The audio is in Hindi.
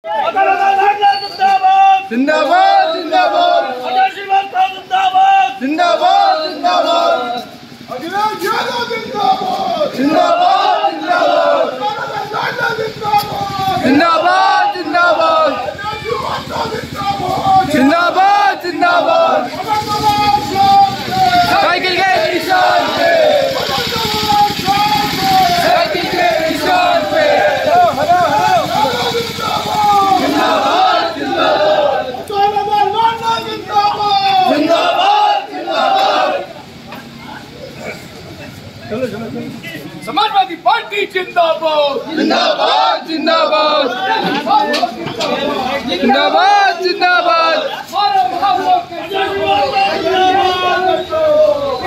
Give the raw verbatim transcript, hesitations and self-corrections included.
जिंदाबाद जिंदाबाद जिंदाबाद जिंदाबाद जिंदाबाद जिंदाबाद जिंदाबाद जिंदाबाद जिंदाबाद साइकिल के निशान पे साइकिल के निशान पे समाजवादी पार्टी जिंदाबाद जिंदाबाद जिंदाबाद जिंदाबाद जिंदाबाद